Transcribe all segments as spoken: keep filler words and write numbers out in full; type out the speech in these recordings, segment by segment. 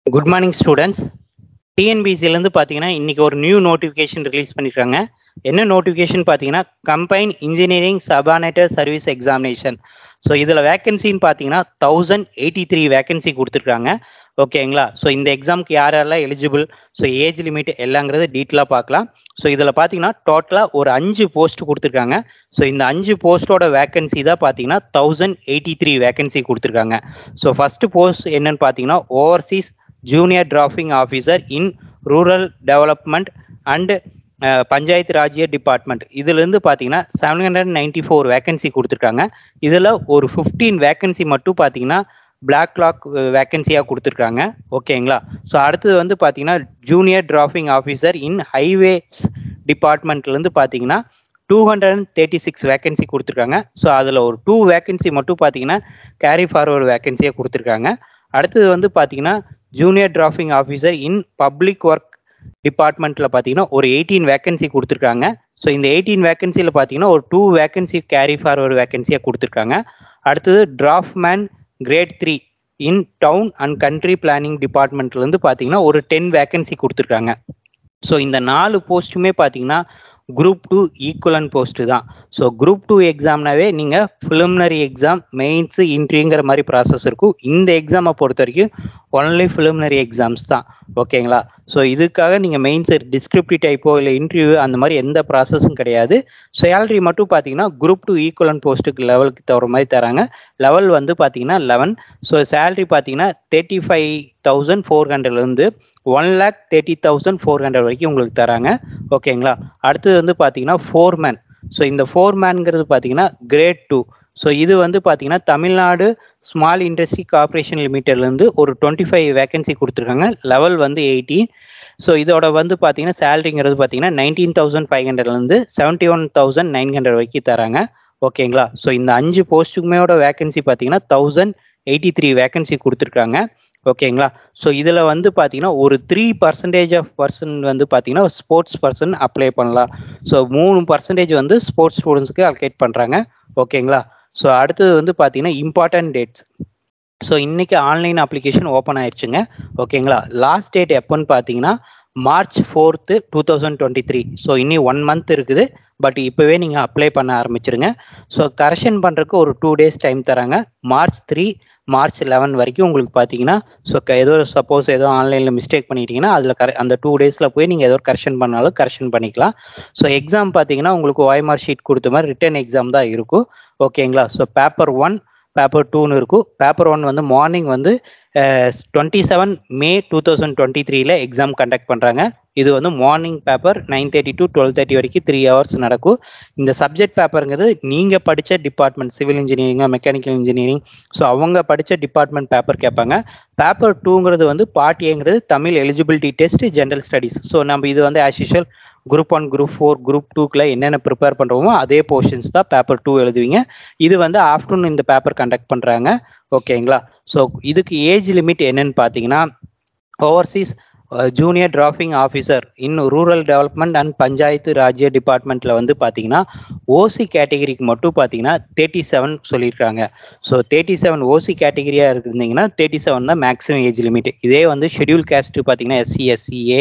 Good morning students. T N P S C லேருந்து பார்த்தீங்கன்னா இன்னைக்கு ஒரு நியூ நோட்டிஃபிகேஷன் ரிலீஸ் பண்ணியிருக்காங்க. என்ன நோட்டிஃபிகேஷன் பார்த்தீங்கன்னா combine engineering subordinate service examination. So இதில் வேகன்சின்னு பார்த்தீங்கன்னா தௌசண்ட் எயிட்டி த்ரீ வேகன்சி கொடுத்துருக்காங்க. ஓகேங்களா? ஸோ இந்த எக்ஸாமுக்கு யார் யாரெல்லாம் எலிஜிபிள், ஸோ ஏஜ் லிமிட் எல்லாங்கிறது டீட்டெயிலாக பார்க்கலாம். ஸோ இதில் பார்த்தீங்கன்னா டோட்டலாக ஒரு அஞ்சு போஸ்ட் கொடுத்துருக்காங்க. ஸோ இந்த அஞ்சு போஸ்ட்டோட வேகன்சி தான் பார்த்தீங்கன்னா தௌசண்ட் எயிட்டி த்ரீ வேகன்சி கொடுத்துருக்காங்க. ஸோ ஃபஸ்ட்டு போஸ்ட் என்னன்னு பார்த்தீங்கன்னா overseas junior drafting officer in rural development and Panchayat Rajya department. இதுலேருந்து பார்த்தீங்கன்னா seven hundred ninety four vacancy கொடுத்துருக்காங்க. இதில் ஒரு ஃபிஃப்டீன் வேகன்சி மட்டும் பார்த்தீங்கன்னா பிளாக் லாக் வேகன்சியாக கொடுத்துருக்காங்க. ஓகேங்களா? ஸோ அடுத்தது வந்து பார்த்தீங்கன்னா junior drafting officer in highways டிபார்ட்மெண்ட்லேருந்து பார்த்தீங்கன்னா two hundred and thirty six vacancy கொடுத்துருக்காங்க. ஸோ அதில் ஒரு டூ வேகன்சி மட்டும் பார்த்தீங்கன்னா கேரி ஃபார்வர்டு வேகன்சியாக கொடுத்துருக்காங்க. அடுத்தது வந்து பார்த்தீங்கன்னா junior drafting officer in public work டிபார்ட்மெண்ட்டில் பார்த்தீங்கன்னா ஒரு எயிட்டீன் வேகன்சி கொடுத்துருக்காங்க. ஸோ இந்த எயிட்டீன் வேகன்சியில் பார்த்தீங்கன்னா ஒரு டூ வேகன்சி கேரி ஃபார்வர்டு வேகன்சியாக கொடுத்துருக்காங்க. அடுத்தது draftsman grade three in town and country planning டிபார்ட்மெண்ட்லேருந்து பார்த்தீங்கன்னா ஒரு டென் வேகன்சி கொடுத்துருக்காங்க. ஸோ இந்த நாலு போஸ்ட்டுமே பார்த்தீங்கன்னா குரூப் டூ ஈக்குவலன் போஸ்ட்டு தான். ஸோ குரூப் டூ எக்ஸாம்னாவே நீங்கள் ப்ரிலிமினரி எக்ஸாம் மெயின்ஸு இன்ட்ரிங்கிற மாதிரி ப்ராசஸ் இருக்கும். இந்த எக்ஸாமை பொறுத்த வரைக்கும் ஒன்லி ப்ரிலிமினரி எக்ஸாம்ஸ் தான். ஓகேங்களா? ஸோ இதுக்காக நீங்கள் மெயின்ஸ் டிஸ்கிரிப்டிவ் டைப்போ இல்லை இன்டர்வியூ அந்த மாதிரி எந்த ப்ராசஸும் கிடையாது. சேலரி மட்டும் பார்த்தீங்கன்னா குரூப் டூ ஈக்குவலன் போஸ்ட்டுக்கு லெவலுக்கு தவிர மாதிரி தராங்க. லெவல் வந்து பார்த்தீங்கன்னா லெவன். ஸோ சேலரி பார்த்தீங்கன்னா தேர்ட்டி ஃபைவ் தௌசண்ட் ஃபோர் ஹண்ட்ரட்லேருந்து one lakh thirty thousand four hundred வரைக்கும் உங்களுக்கு தராங்க. ஓகேங்களா? அடுத்தது வந்து பார்த்தீங்கன்னா ஃபோர் மேன். ஸோ இந்த ஃபோர் மேன்ங்கிறது பார்த்தீங்கன்னா கிரேட் டூ. ஸோ இது வந்து பார்த்தீங்கன்னா தமிழ்நாடு ஸ்மால் இண்டஸ்ட்ரி கார்பரேஷன் லிமிட்டட்லேருந்து ஒரு டுவெண்ட்டி ஃபைவ் வேகன்சி கொடுத்துருக்காங்க. லெவல் வந்து எயிட்டீன். ஸோ இதோட வந்து பார்த்தீங்கன்னா சேலரிங்கிறது பார்த்தீங்கன்னா நைன்டீன் தௌசண்ட் ஃபைவ் ஹண்ட்ரட்லேருந்து seventy one thousand nine hundred வரைக்கும் தராங்க. ஓகேங்களா? ஸோ இந்த அஞ்சு போஸ்ட்டுக்குமேயோட வேகன்சி பார்த்தீங்கன்னா தௌசண்ட் எயிட்டி த்ரீ வேகன்சி கொடுத்துருக்காங்க. ஓகேங்களா? ஸோ இதில் வந்து பார்த்தீங்கன்னா ஒரு த்ரீ பர்சன்டேஜ் ஆஃப் பர்சன் வந்து பார்த்தீங்கன்னா ஸ்போர்ட்ஸ் பர்சன் அப்ளை பண்ணலாம். ஸோ மூணு பர்சன்டேஜ் வந்து ஸ்போர்ட்ஸ் ஸ்டூடெண்ட்ஸ்க்கு அலோகேட் பண்ணுறாங்க. ஓகேங்களா? ஸோ அடுத்தது வந்து பார்த்தீங்கன்னா இம்பார்ட்டன்ட் டேட்ஸ். ஸோ இன்றைக்கி ஆன்லைன் அப்ளிகேஷன் ஓப்பன் ஆயிடுச்சுங்க. ஓகேங்களா? லாஸ்ட் டேட் எப்போன்னு பார்த்தீங்கன்னா March fourth two thousand twenty three. So இன்னி ஒன் மந்த் இருக்குது. பட் இப்போவே நீங்கள் அப்ளை பண்ண ஆரம்பிச்சிருங்க. ஸோ கரெக்ஷன் பண்ணுறதுக்கு ஒரு டூ டேஸ் டைம் தராங்க. மார்ச் த்ரீ மார்ச் லெவன் வரைக்கும் உங்களுக்கு பார்த்தீங்கன்னா ஸோ ஏதோ சப்போஸ் ஏதோ ஆன்லைனில் மிஸ்டேக் பண்ணிட்டீங்கன்னா அதில் கரெ அந்த டூ டேஸில் போய் நீங்கள் ஏதோ கரெக்ஷன் பண்ணாலும் கரெக்ஷன் பண்ணிக்கலாம். ஸோ எக்ஸாம் பார்த்தீங்கன்னா உங்களுக்கு ஓஎம்ஆர் ஷீட் கொடுத்த மாதிரி ரிட்டன் எக்ஸாம் தான் இருக்கும். ஓகேங்களா? ஸோ பேப்பர் ஒன் பேப்பர் டூன்னு இருக்கும். பேப்பர் ஒன் வந்து மார்னிங் வந்து twenty seven May two thousand twenty த்ரீல எக்ஸாம் கண்டக்ட் பண்ணுறாங்க. இது வந்து morning paper nine thirty to twelve thirty வரைக்கும் த்ரீ ஹவர்ஸ் நடக்கும். இந்த சப்ஜெக்ட் பேப்பருங்கிறது நீங்கள் படித்த department civil engineering mechanical engineering so அவங்க படித்த டிபார்ட்மெண்ட் பேப்பர் கேட்பாங்க. பேப்பர் டூங்கிறது வந்து பார்ட் ஏங்கிறது Tamil eligibility test general studies. So நம்ம இது வந்து as usual group one group four group டூக்குள்ள என்னென்ன ப்ரிப்பேர் பண்ணுறோமோ அதே போர்ஷன்ஸ் தான் பேப்பர் டூ எழுதுவீங்க. இது வந்து ஆஃப்டர்நூன் இந்த பேப்பர் கண்டக்ட் பண்ணுறாங்க. ஓகேங்களா? ஸோ இதுக்கு ஏஜ் லிமிட் என்னன்னு பார்த்தீங்கன்னா overseas junior drafting officer in rural development and Panchayat Raj டிபார்ட்மெண்ட்டில் வந்து பார்த்தீங்கன்னா ஓசி கேட்டகிரிக்கு மட்டும் பார்த்தீங்கன்னா தேர்ட்டி செவன் சொல்லியிருக்காங்க. ஸோ தேர்ட்டி செவன் ஓசி கேட்டகிரியாக இருந்தீங்கன்னா தேர்ட்டி செவன் தான் மேக்ஸிமம் ஏஜ் லிமிட். இதே வந்து ஷெட்யூல் கேஸ்ட் பார்த்தீங்கன்னா SC SCA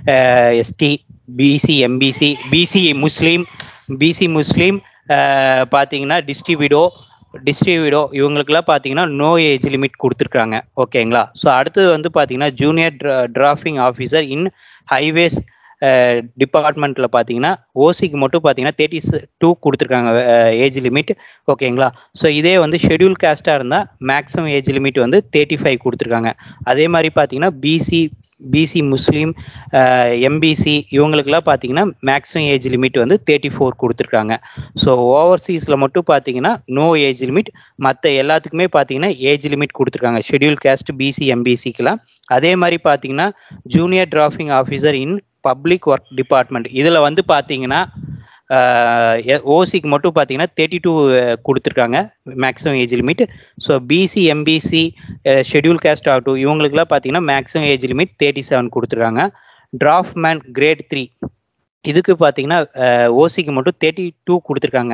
ST BC MBC BC Muslim BC Muslim பார்த்தீங்கன்னா டிஸ்ட்ரிபியூடோ டிஸ்ட்ரிபியூடோ இவங்களுக்குலாம் பார்த்தீங்கன்னா நோ ஏஜ் லிமிட் கொடுத்துருக்காங்க. ஓகேங்களா? ஸோ அடுத்தது வந்து பார்த்தீங்கன்னா junior drafting officer in highways டிபார்ட்மெண்ட்டில் பார்த்தீங்கன்னா ஓசிக்கு மட்டும் பார்த்தீங்கன்னா தேர்ட்டி டூ கொடுத்துருக்காங்க ஏஜ் லிமிட். ஓகேங்களா? ஸோ இதே வந்து ஷெட்யூல் காஸ்ட்டாக இருந்தால் மேக்ஸிமம் ஏஜ் லிமிட் வந்து தேர்ட்டி ஃபைவ் கொடுத்துருக்காங்க. அதே மாதிரி பார்த்தீங்கன்னா பிசி பிசி முஸ்லீம் எம்பிசி இவங்களுக்குலாம் பார்த்தீங்கன்னா மேக்ஸிமம் ஏஜ் லிமிட் வந்து தேர்ட்டி ஃபோர் கொடுத்துருக்காங்க. ஸோ ஓவர்சீஸில் மட்டும் பார்த்தீங்கன்னா நோ ஏஜ் லிமிட். மற்ற எல்லாத்துக்குமே பார்த்தீங்கன்னா ஏஜ் லிமிட் கொடுத்துருக்காங்க ஷெட்யூல் காஸ்ட் பிசி எம்பிசிக்கெலாம். அதே மாதிரி பார்த்தீங்கன்னா junior drafting officer in public work department இதில் வந்து பார்த்தீங்கன்னா ஓசிக்கு மட்டும் பார்த்தீங்கன்னா தேர்ட்டி டூ கொடுத்துருக்காங்க maximum age limit. So BC MBC schedule caste ஆகட்டும் இவங்களுக்குலாம் பார்த்தீங்கன்னா maximum age limit thirty seven கொடுத்துருக்காங்க. டிராஃப்ட்மேன் கிரேட் த்ரீ இதுக்கு பார்த்தீங்கன்னா ஓசிக்கு மட்டும் தேர்ட்டி டூ கொடுத்துருக்காங்க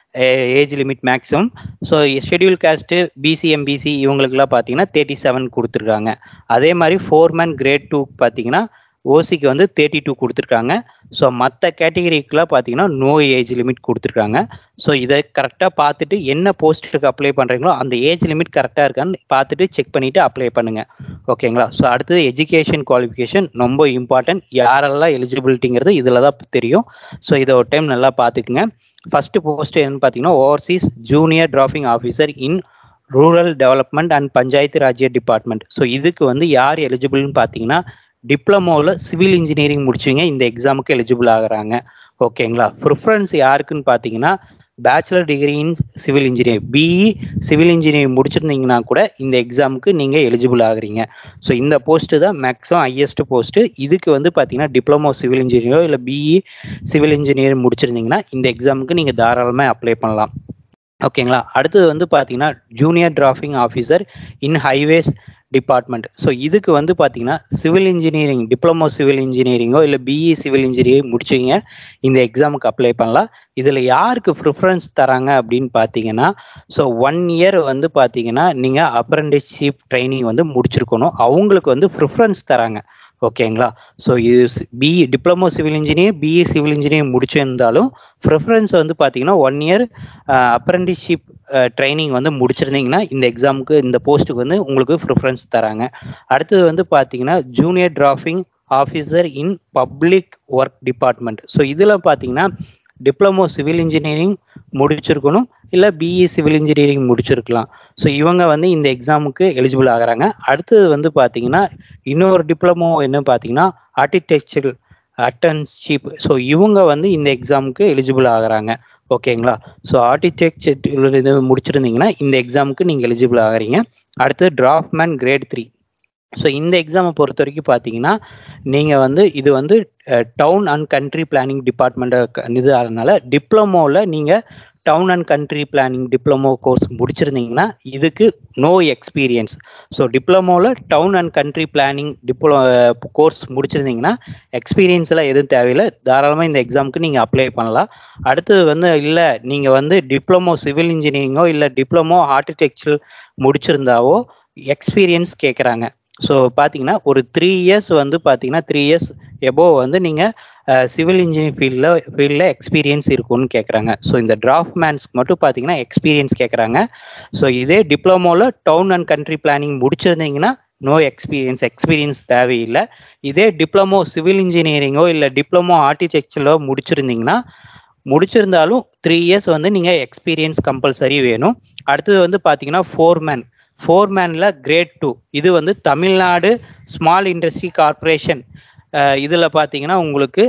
age limit maximum. So schedule caste BC MBC இவங்களுக்குலாம் பார்த்தீங்கன்னா தேர்ட்டி செவன் கொடுத்துருக்காங்க. அதே மாதிரி ஃபோர்மேன் கிரேட் டூ பார்த்தீங்கன்னா ஓசிக்கு வந்து தேர்ட்டி டூ கொடுத்துருக்காங்க. ஸோ மற்ற கேட்டகரிக்கெலாம் பார்த்தீங்கன்னா நோ ஏஜ் லிமிட் கொடுத்துருக்காங்க. ஸோ இதை கரெக்டாக பார்த்துட்டு என்ன போஸ்ட்டுக்கு அப்ளை பண்ணுறீங்களோ அந்த ஏஜ் லிமிட் கரெக்டாக இருக்கான்னு பார்த்துட்டு செக் பண்ணிவிட்டு அப்ளை பண்ணுங்கள். ஓகேங்களா? ஸோ அடுத்தது எஜுகேஷன் குவாலிஃபிகேஷன் ரொம்ப இம்பார்ட்டன்ட். யாரெல்லாம் எலிஜிபிலிட்டிங்கிறது இதில் தான் தெரியும். ஸோ இதை ஒரு டைம் நல்லா பார்த்துக்குங்க. ஃபஸ்ட்டு போஸ்ட் என்னன்னு பார்த்தீங்கன்னா overseas junior drafting officer in rural development and Panchayat Rajya department. So இதுக்கு வந்து யார் எலிஜிபிள்னு பார்த்தீங்கன்னா டிப்ளமோவில் சிவில் இன்ஜினியரிங் முடிச்சவங்க இந்த எக்ஸாமுக்கு எலிஜிபிள் ஆகுறாங்க. ஓகேங்களா? ப்ரிஃபரன்ஸ் யாருக்குன்னு பார்த்தீங்கன்னா bachelor degree in civil engineering BE civil engineering முடிச்சிருந்தீங்கன்னா கூட இந்த எக்ஸாமுக்கு நீங்கள் எலிஜிபிள் ஆகுறீங்க. ஸோ இந்த போஸ்ட்டு தான் மேக்ஸிமம் ஹையஸ்ட் போஸ்ட்டு. இதுக்கு வந்து பார்த்தீங்கன்னா டிப்ளமோ சிவில் இன்ஜினியரோ இல்லை பிஇ சிவில் இன்ஜினியரிங் முடிச்சிருந்தீங்கன்னா இந்த எக்ஸாமுக்கு நீங்கள் தாராளமாக அப்ளை பண்ணலாம். ஓகேங்களா? அடுத்தது வந்து பார்த்தீங்கன்னா junior drafting officer in highways department. So இதுக்கு வந்து பார்த்தீங்கன்னா சிவில் இன்ஜினியரிங் டிப்ளமோ சிவில் இன்ஜினியரிங்கோ இல்லை பிஇ சிவில் இன்ஜினியரிங் முடிச்சிங்க இந்த எக்ஸாமுக்கு அப்ளை பண்ணலாம். இதில் யாருக்கு ப்ரிஃபரன்ஸ் தராங்க அப்படின்னு பார்த்தீங்கன்னா ஸோ ஒன் இயர் வந்து பார்த்தீங்கன்னா நீங்கள் அப்ரெண்டிஸ்ஷிப் ட்ரைனிங் வந்து முடிச்சிருக்கணும். அவங்களுக்கு வந்து ப்ரிஃபரன்ஸ் தராங்க. ஓகேங்களா? ஸோ இது BE diploma civil engineer BE civil engineering முடிச்சிருந்தாலும் ப்ரிஃபரன்ஸ் வந்து பார்த்தீங்கன்னா ஒன் இயர் அப்ரெண்டிஸ்ஷிப் ட்ரைனிங் வந்து முடிச்சிருந்தீங்கன்னா இந்த எக்ஸாமுக்கு இந்த போஸ்ட்டுக்கு வந்து உங்களுக்கு ப்ரிஃபரன்ஸ் தராங்க. அடுத்தது வந்து பார்த்தீங்கன்னா junior drafting officer in public work department. So இதில் பார்த்தீங்கன்னா டிப்ளமோ சிவில் இன்ஜினியரிங் முடிச்சிருக்கணும் இல்லை பிஇ சிவில் இன்ஜினியரிங் முடிச்சிருக்கலாம். ஸோ இவங்க வந்து இந்த எக்ஸாமுக்கு எலிஜிபிள் ஆகுறாங்க. அடுத்தது வந்து பார்த்தீங்கன்னா இன்னொரு டிப்ளமோ என்ன பார்த்தீங்கன்னா ஆர்கிடெக்சர் அட்டன்ஷிப். ஸோ இவங்க வந்து இந்த எக்ஸாமுக்கு எலிஜிபிள் ஆகுறாங்க. ஓகேங்களா? ஸோ ஆர்கிடெக்சர் இது முடிச்சிருந்தீங்கன்னா இந்த எக்ஸாமுக்கு நீங்கள் எலிஜிபிள் ஆகுறீங்க. அடுத்தது டிராஃப்ட்மேன் கிரேட் த்ரீ. ஸோ இந்த எக்ஸாமை பொறுத்த வரைக்கும் பார்த்தீங்கன்னா நீங்கள் வந்து இது வந்து town and country planning department இது அதனால டிப்ளமோவில் நீங்கள் town and country planning diploma course முடிச்சிருந்தீங்கன்னா இதுக்கு நோ எக்ஸ்பீரியன்ஸ். ஸோ டிப்ளமோவில் town and country planning diploma course முடிச்சிருந்தீங்கன்னா எக்ஸ்பீரியன்ஸ் எல்லாம் எதுவும் தேவையில்லை, தாராளமாக இந்த எக்ஸாமுக்கு நீங்கள் அப்ளை பண்ணலாம். அடுத்தது வந்து இல்லை நீங்கள் வந்து டிப்ளமோ சிவில் இன்ஜினியரிங்கோ இல்லை டிப்ளமோ ஆர்கிடெக்சர் முடிச்சிருந்தாவோ எக்ஸ்பீரியன்ஸ் கேட்குறாங்க. ஸோ பார்த்தீங்கன்னா ஒரு த்ரீ இயர்ஸ் வந்து பார்த்தீங்கன்னா த்ரீ இயர்ஸ் எபோவ் வந்து நீங்கள் சிவில் இன்ஜினியரிங் ஃபீல்டில் ஃபீல்டில் எக்ஸ்பீரியன்ஸ் இருக்குன்னு கேட்குறாங்க. ஸோ இந்த டிராஃப்ட்மேன்ஸ்க்கு மட்டும் பார்த்தீங்கன்னா எக்ஸ்பீரியன்ஸ் கேட்குறாங்க. ஸோ இதே டிப்ளமோவில் டவுன் அண்ட் கண்ட்ரி பிளானிங் முடிச்சிருந்தீங்கன்னா நோ எக்ஸ்பீரியன்ஸ் எக்ஸ்பீரியன்ஸ் தேவையில்லை. இதே டிப்ளமோ சிவில் இன்ஜினியரிங்கோ இல்லை டிப்ளமோ ஆர்கிடெக்சரோ முடிச்சிருந்தீங்கன்னா முடிச்சிருந்தாலும் த்ரீ இயர்ஸ் வந்து நீங்கள் எக்ஸ்பீரியன்ஸ் கம்பல்சரி வேணும். அடுத்தது வந்து பார்த்தீங்கன்னா ஃபோர்மேன் ஃபோர்மேனில் கிரேட் டூ. இது வந்து தமிழ்நாடு ஸ்மால் இண்டஸ்ட்ரி கார்பரேஷன் இதில் பார்த்தீங்கன்னா உங்களுக்கு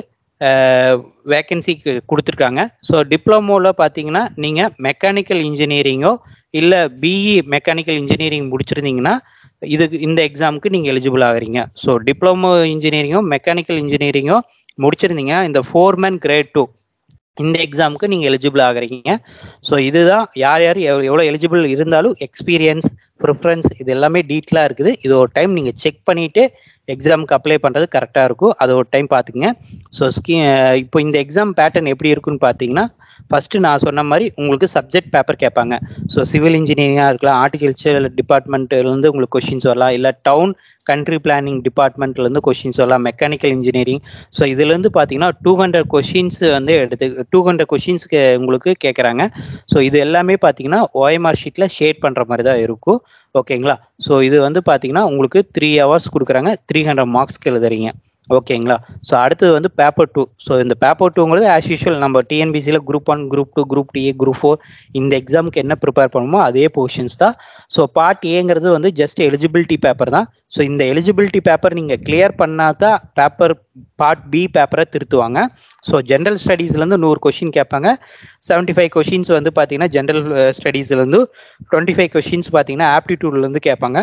வேக்கன்சிக்கு கொடுத்துருக்காங்க. ஸோ டிப்ளமோவில் பார்த்தீங்கன்னா நீங்கள் மெக்கானிக்கல் இன்ஜினியரிங்கோ இல்லை பிஇ மெக்கானிக்கல் இன்ஜினியரிங் முடிச்சிருந்தீங்கன்னா இதுக்கு இந்த எக்ஸாமுக்கு நீங்கள் எலிஜிபிள் ஆகுறீங்க. ஸோ டிப்ளமோ இன்ஜினியரிங்கோ மெக்கானிக்கல் இன்ஜினியரிங்கோ முடிச்சிருந்தீங்கன்னா இந்த ஃபோர்மேன் கிரேட் டூ இந்த எக்ஸாமுக்கு நீங்கள் எலிஜிபிள் ஆகுறீங்க. ஸோ இதுதான் யார் யார் எவ் எவ்வளோ எலிஜிபிள் இருந்தாலும் எக்ஸ்பீரியன்ஸ் ப்ரிஃபரன்ஸ் இது எல்லாமே டீட்டெயிலாக இருக்குது. இது ஒரு டைம் நீங்கள் செக் பண்ணிவிட்டு எக்ஸாமுக்கு அப்ளை பண்ணுறது கரெக்டாக இருக்கும். அது ஒரு டைம் பார்த்துக்குங்க. ஸோ ஸ்கீ இப்போ இந்த எக்ஸாம் பேட்டர்ன் எப்படி இருக்குன்னு பார்த்தீங்கன்னா ஃபஸ்ட்டு நான் சொன்ன மாதிரி உங்களுக்கு சப்ஜெக்ட் பேப்பர் கேட்பாங்க. ஸோ சிவில் இன்ஜினியரிங்காக இருக்கலாம், ஆர்டிகல்ச்சர் டிபார்ட்மெண்ட்லேருந்து உங்களுக்கு கொஷின்ஸ் வரலாம், இல்லை டவுன் கண்ட்ரி பிளானிங் டிபார்ட்மெண்ட்லேருந்து கொஷின்ஸ் வரலாம், மெக்கானிக்கல் இன்ஜினியரிங். ஸோ இதுலேருந்து பார்த்தீங்கன்னா டூ ஹண்ட்ரட் கொஷின்ஸ் வந்து எடுத்து டூ ஹண்ட்ரட் கொஷின்ஸ்க்கு உங்களுக்கு கேட்குறாங்க. ஸோ இது எல்லாமே பார்த்தீங்கன்னா ஓஎம்ஆர் ஷீட்டில் ஷேட் பண்ணுற மாதிரி தான் இருக்கும். ஓகேங்களா? ஸோ இது வந்து பார்த்தீங்கன்னா உங்களுக்கு த்ரீ ஹவர்ஸ் கொடுக்குறாங்க, த்ரீ ஹண்ட்ரட் மார்க்ஸ்க்கு எழுதுறீங்க. ஓகேங்களா? ஸோ அடுத்தது வந்து பேப்பர் டூ. ஸோ இந்த பேப்பர் டூங்கிறது ஆஸ் யூஷுவல் நம்ம டிஎன்பிசியில் group one group two group two A group four இந்த எக்ஸாமுக்கு என்ன ப்ரிப்பேர் பண்ணுமோ அதே போர்ஷன்ஸ் தான். ஸோ பார்ட் ஏங்கிறது வந்து ஜஸ்ட் எலிஜிபிலிட்டி பேப்பர் தான். ஸோ இந்த எலிஜிபிலிட்டி பேப்பர் நீங்கள் கிளியர் பண்ணால் தான் பேப்பர் பார்ட் பி பேப்பரை திருத்துவாங்க. ஸோ ஜென்ரல் ஸ்டடீஸ்லேருந்து நூறு கொஷின் கேட்பாங்க. செவன்ட்டி ஃபைவ் கொஷின்ஸ் வந்து பார்த்தீங்கன்னா ஜென்ரல் ஸ்டடீஸ்லேருந்து, டுவெண்ட்டி ஃபைவ் கொஷின்ஸ் பார்த்தீங்கன்னா ஆப்டிடியூட்லேருந்து கேட்பாங்க.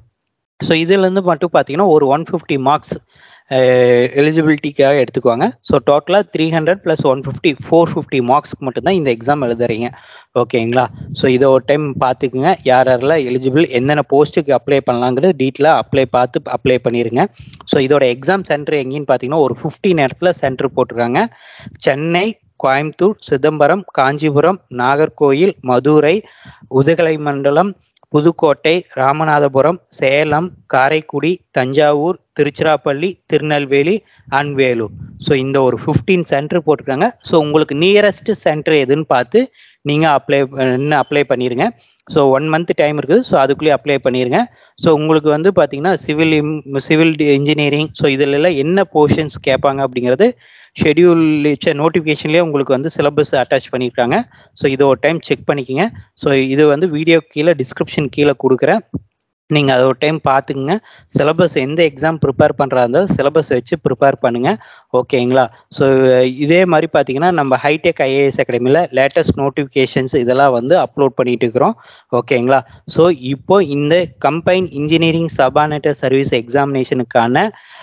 ஸோ இதுலேருந்து மட்டும் பார்த்தீங்கன்னா ஒரு ஒன் ஃபிஃப்டி மார்க்ஸ் எலிஜிபிலிட்டிக்காக எடுத்துக்குவாங்க. ஸோ டோட்டலாக three hundred plus one fifty four fifty மார்க்ஸ்க்கு மட்டும்தான் இந்த எக்ஸாம் எழுதுறீங்க. ஓகேங்களா? ஸோ இதை ஒரு டைம் பார்த்துக்குங்க. யார் யாரெல்லாம் எலிஜிபிள் என்னென்ன போஸ்ட்டுக்கு அப்ளை பண்ணலாங்கிறது டீட்டெயிலாக அப்ளை பார்த்து அப்ளை பண்ணிடுங்க. ஸோ இதோட எக்ஸாம் சென்டர் எங்கேன்னு பார்த்தீங்கன்னா ஒரு ஃபிஃப்டீன் இடத்துல சென்டர் போட்டிருக்காங்க. சென்னை, கோயம்புத்தூர், சிதம்பரம், காஞ்சிபுரம், நாகர்கோயில், மதுரை, உதகலைமண்டலம், புதுக்கோட்டை, ராமநாதபுரம், சேலம், காரைக்குடி, தஞ்சாவூர், திருச்சிராப்பள்ளி, திருநெல்வேலி அண்ட் வேலூர். ஸோ இந்த ஒரு ஃபிஃப்டீன் சென்டர் போட்டிருக்காங்க. ஸோ உங்களுக்கு நியரஸ்ட் சென்டர் எதுன்னு பார்த்து நீங்கள் அப்ளை அப்ளை பண்ணிடுங்க. ஸோ ஒன் மந்த் டைம் இருக்குது. ஸோ அதுக்குள்ளேயே அப்ளை பண்ணிடுங்க. ஸோ உங்களுக்கு வந்து பார்த்தீங்கன்னா சிவில் சிவில் இன்ஜினியரிங் ஸோ இதிலெல்லாம் என்ன போர்ஷன்ஸ் கேட்பாங்க அப்படிங்கிறது ஷெடியூல் நோட்டிஃபிகேஷன்லேயே உங்களுக்கு வந்து சிலபஸ் அட்டாச் பண்ணியிருக்காங்க. ஸோ இதை ஒரு டைம் செக் பண்ணிக்கோங்க. ஸோ இது வந்து வீடியோ கீழே டிஸ்கிரிப்ஷன் கீழே கொடுக்குறேன். நீங்கள் அதை ஒரு டைம் பார்த்துக்குங்க. சிலபஸ் எந்த எக்ஸாம் ப்ரிப்பேர் பண்ணுறா இருந்தால் சிலபஸ் வச்சு ப்ரிப்பேர் பண்ணுங்கள். ஓகேங்களா? ஸோ இதே மாதிரி பார்த்தீங்கன்னா நம்ம ஹைடெக் ஐஏஎஸ் அகாடமியில் லேட்டஸ்ட் நோட்டிஃபிகேஷன்ஸ் இதெல்லாம் வந்து அப்லோட் பண்ணிட்டு இருக்கிறோம். ஓகேங்களா? ஸோ இப்போ இந்த கம்பைன் இன்ஜினியரிங் சபார்டினேட் சர்வீஸ் எக்ஸாமினேஷனுக்கான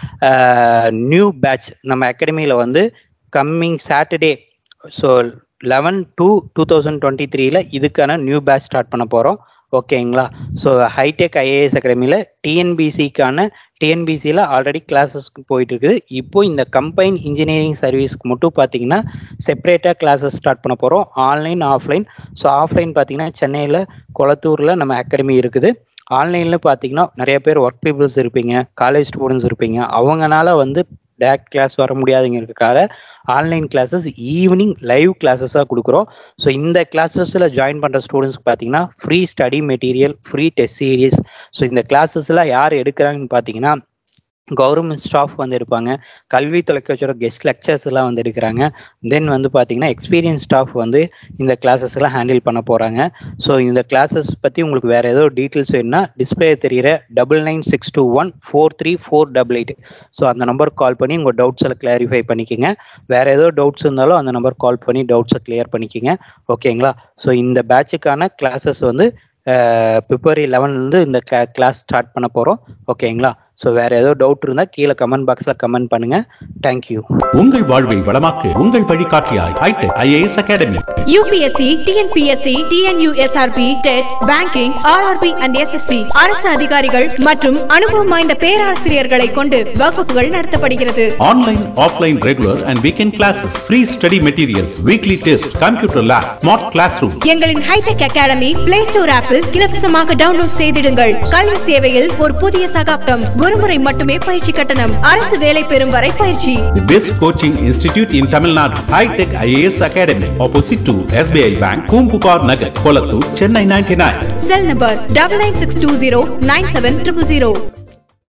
நியூ பேட்ச் நம்ம அகாடமியில் வந்து coming Saturday so eleven two two thousand twenty த்ரீல இதுக்கான நியூ பேட்ச் ஸ்டார்ட் பண்ண போகிறோம். ஓகேங்களா? ஸோ ஹைடெக் ஐஏஎஸ் அகாடமியில் டிஎன்பிசிக்கான டிஎன்பிசியில் ஆல்ரெடி கிளாஸஸ்க்கு போயிட்டு இருக்குது. இப்போ இந்த கம்பைன் இன்ஜினியரிங் சர்வீஸ்க்கு மட்டும் பார்த்தீங்கன்னா செப்பரேட்டாக கிளாஸஸ் ஸ்டார்ட் பண்ண போகிறோம். Online, offline. ஸோ ஆஃப்லைன் பார்த்தீங்கன்னா சென்னையில் கொளத்தூரில் நம்ம அகாடமி இருக்குது. ஆன்லைனில் பார்த்தீங்கன்னா நிறைய பேர் ஒர்க் பீப்புள்ஸ் இருப்பீங்க, காலேஜ் ஸ்டூடெண்ட்ஸ் இருப்பீங்க. அவங்களால வந்து டேரக்ட் கிளாஸ் வர முடியாதுங்கிறதுக்காக ஆன்லைன் கிளாஸஸ் ஈவினிங் லைவ் கிளாஸஸாக கொடுக்குறோம். ஸோ இந்த கிளாஸஸில் ஜாயின் பண்ணுற ஸ்டூடெண்ட்ஸ்க்கு பார்த்தீங்கன்னா free study material, free test series. So இந்த கிளாஸஸ்லாம் யார் எடுக்கிறாங்கன்னு பார்த்தீங்கன்னா கவர்மெண்ட் ஸ்டாஃப் வந்து எடுப்பாங்க, கல்வி தொலைக்காட்சியோட கெஸ்ட் லெக்சர்ஸ் எல்லாம் வந்து எடுக்கிறாங்க. தென் வந்து பார்த்தீங்கன்னா எக்ஸ்பீரியன்ஸ் ஸ்டாஃப் வந்து இந்த கிளாஸஸ் எல்லாம் ஹேண்டில் பண்ண போகிறாங்க. ஸோ இந்த கிளாஸஸ் பற்றி உங்களுக்கு வேறு ஏதோ டீட்டெயில்ஸ் வேணும்னா டிஸ்பிளே தெரிகிற double nine six two one four three four double eight so அந்த நம்பருக்கு கால் பண்ணி உங்கள் டவுட்ஸ் எல்லாம் கிளாரிஃபை பண்ணிக்கோங்க. வேறு ஏதோ டவுட்ஸ் இருந்தாலும் அந்த நம்பருக்கு கால் பண்ணி டவுட்ஸை கிளியர் பண்ணிக்கோங்க. ஓகேங்களா? ஸோ இந்த பேட்சுக்கான கிளாஸஸ் வந்து பிப்ரவரி லெவன்லேருந்து இந்த கிளா கிளாஸ் ஸ்டார்ட் பண்ண போகிறோம். ஓகேங்களா? ஸோ வேற ஏதோ டவுட் இருந்தால் கீழே கமெண்ட் பாக்ஸில் கமெண்ட் பண்ணுங்க. தேங்க்யூ. உங்கள் வாழ்வை வளமாக்க உங்கள் வழிகாட்டியாய் hi-tech IAS academy. U P S C, T N P S C, T N U S R B, T E T, Banking, R R B and S S C அரசு அதிகாரிகள் மற்றும் அனுபவம் வாய்ந்த பேராசிரியர்களை கொண்டு வகுப்புகள் நடத்தப்படுகிறது. Online, offline, regular and weekend classes, free study materials, weekly test, computer lab, smart classroom. எங்களின் hi-tech academy play store ஆப்பில் இலவசமாக டவுன்லோட் செய்திடுங்கள். கல்வி சேவையில் ஒரு புதிய சகாப்தம். ஒருமுறை மட்டுமே பயிற்சி கட்டணம். அரசு வேலை பெறும் வரை பயிற்சி. The best coaching institute in Tamil Nadu, HITECH I A S Academy, opposite to S B I Bank, Kumpupar Nagar, Kolattur, Chennai ninety-nine. Cell number double nine six two zero nine seven zero zero zero.